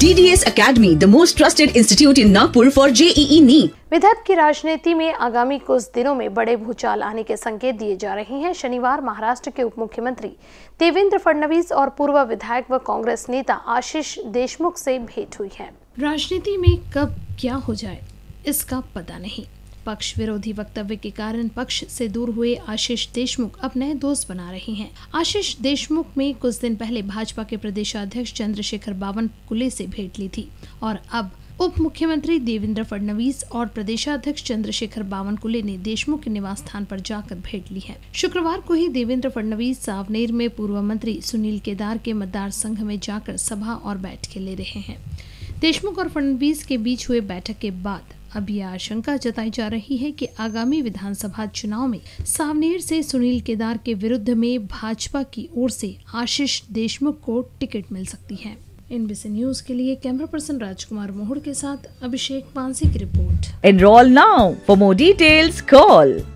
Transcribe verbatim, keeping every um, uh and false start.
D D S Academy, the most trusted institute in Nagpur for J E E NEET. Vidarbha की राजनीति में आगामी कुछ दिनों में बड़े भूचाल आने के संकेत दिए जा रहे हैं। शनिवार महाराष्ट्र के उप मुख्यमंत्री देवेंद्र फडणवीस और पूर्व विधायक व कांग्रेस नेता आशीष देशमुख से भेंट हुई है। राजनीति में कब क्या हो जाए इसका पता नहीं। पक्ष विरोधी वक्तव्य के कारण पक्ष से दूर हुए आशीष देशमुख अब नए दोस्त बना रहे हैं। आशीष देशमुख में कुछ दिन पहले भाजपा के प्रदेशाध्यक्ष चंद्रशेखर बावनकुले से भेंट ली थी और अब उप मुख्यमंत्री देवेंद्र फडणवीस और प्रदेशाध्यक्ष चंद्रशेखर बावनकुले ने देशमुख के निवास स्थान पर जाकर भेंट ली है। शुक्रवार को ही देवेंद्र फडणवीस सावनेर में पूर्व मंत्री सुनील केदार के मतदार संघ में जाकर सभा और बैठकें ले रहे हैं। देशमुख और फडणवीस के बीच हुए बैठक के बाद अब यह आशंका जताई जा रही है कि आगामी विधानसभा चुनाव में सावनेर से सुनील केदार के विरुद्ध में भाजपा की ओर से आशीष देशमुख को टिकट मिल सकती है। एनबीसी न्यूज के लिए कैमरा पर्सन राजकुमार मोहड़ के साथ अभिषेक पांसी की रिपोर्ट। Enroll now. For more details, call